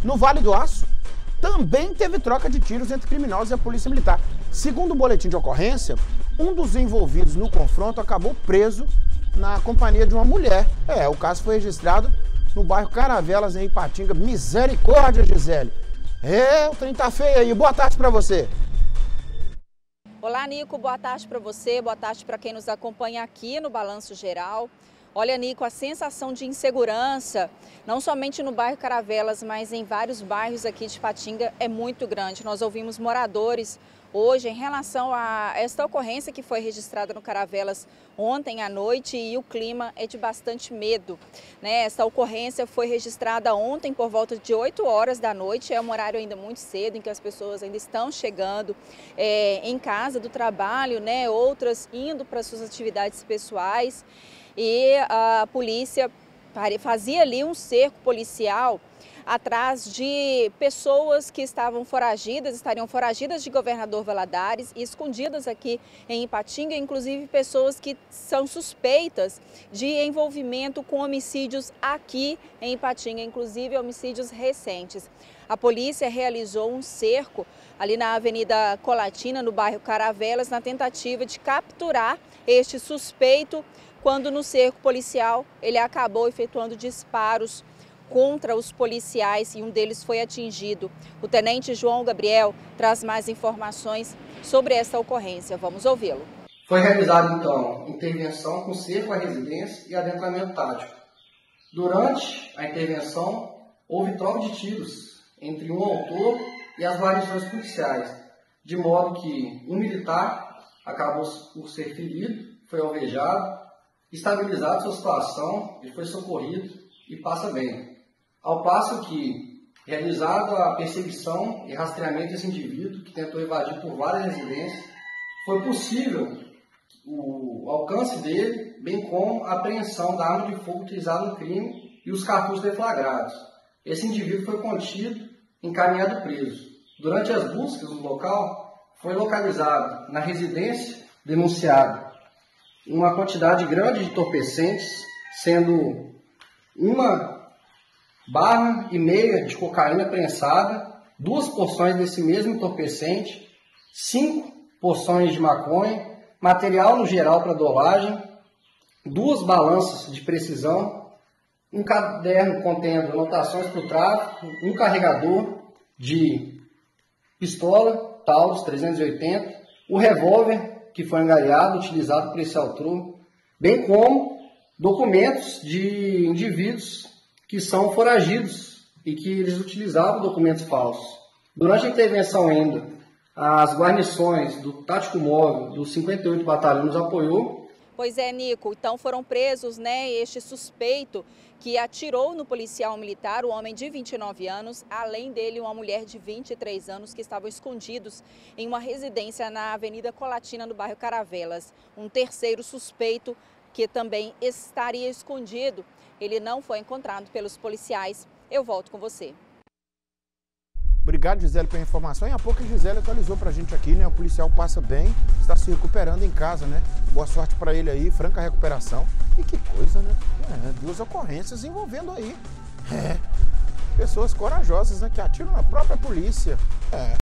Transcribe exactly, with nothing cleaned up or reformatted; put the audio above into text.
No Vale do Aço, também teve troca de tiros entre criminosos e a polícia militar. Segundo o boletim de ocorrência, um dos envolvidos no confronto acabou preso na companhia de uma mulher. É, o caso foi registrado no bairro Caravelas, em Ipatinga. Misericórdia, Gisele. É, o trem tá feio aí. Boa tarde pra você. Olá, Nico. Boa tarde para você. Boa tarde para quem nos acompanha aqui no Balanço Geral. Olha, Nico, a sensação de insegurança, não somente no bairro Caravelas, mas em vários bairros aqui de Ipatinga, é muito grande. Nós ouvimos moradores hoje em relação a esta ocorrência que foi registrada no Caravelas ontem à noite, e o clima é de bastante medo, né? Essa ocorrência foi registrada ontem por volta de oito horas da noite, é um horário ainda muito cedo, em que as pessoas ainda estão chegando é, em casa do trabalho, né? Outras indo para suas atividades pessoais, e a polícia fazia ali um cerco policial atrás de pessoas que estavam foragidas, estariam foragidas de Governador Valadares e escondidas aqui em Ipatinga, inclusive pessoas que são suspeitas de envolvimento com homicídios aqui em Ipatinga, inclusive homicídios recentes. A polícia realizou um cerco ali na Avenida Colatina, no bairro Caravelas, na tentativa de capturar este suspeito, quando no cerco policial ele acabou efetuando disparos contra os policiais e um deles foi atingido. O tenente João Gabriel traz mais informações sobre essa ocorrência. Vamos ouvi-lo. Foi realizada, então, intervenção com cerco à residência e adentramento tático. Durante a intervenção, houve troca de tiros entre um autor e as guarnições policiais, de modo que um militar acabou por ser ferido, foi alvejado, estabilizado sua situação, ele foi socorrido e passa bem. Ao passo que, realizada a perseguição e rastreamento desse indivíduo, que tentou evadir por várias residências, foi possível o alcance dele, bem como a apreensão da arma de fogo utilizada no crime e os cartuchos deflagrados. Esse indivíduo foi contido, encaminhado preso. Durante as buscas no local, foi localizado na residência denunciada uma quantidade grande de entorpecentes, sendo uma barra e meia de cocaína prensada, duas porções desse mesmo entorpecente, cinco porções de maconha, material no geral para dolagem, duas balanças de precisão, um caderno contendo anotações para o tráfico, um carregador de pistola Taurus trezentos e oitenta, o revólver que foi angariado, utilizado por esse autor, bem como documentos de indivíduos que são foragidos e que eles utilizavam documentos falsos. Durante a intervenção ainda, as guarnições do Tático Móvel do cinquenta e oito Batalhão nos apoiou. Pois é, Nico, então foram presos, né, este suspeito que atirou no policial militar, o homem de vinte e nove anos, além dele uma mulher de vinte e três anos que estavam escondidos em uma residência na Avenida Colatina, no bairro Caravelas. Um terceiro suspeito que também estaria escondido, ele não foi encontrado pelos policiais. Eu volto com você. Obrigado, Gisele, pela informação. E há pouco a Gisele atualizou pra gente aqui, né? O policial passa bem, está se recuperando em casa, né? Boa sorte pra ele aí, franca recuperação. E que coisa, né? É, duas ocorrências envolvendo aí. É, pessoas corajosas, né? Que atiram na própria polícia. É.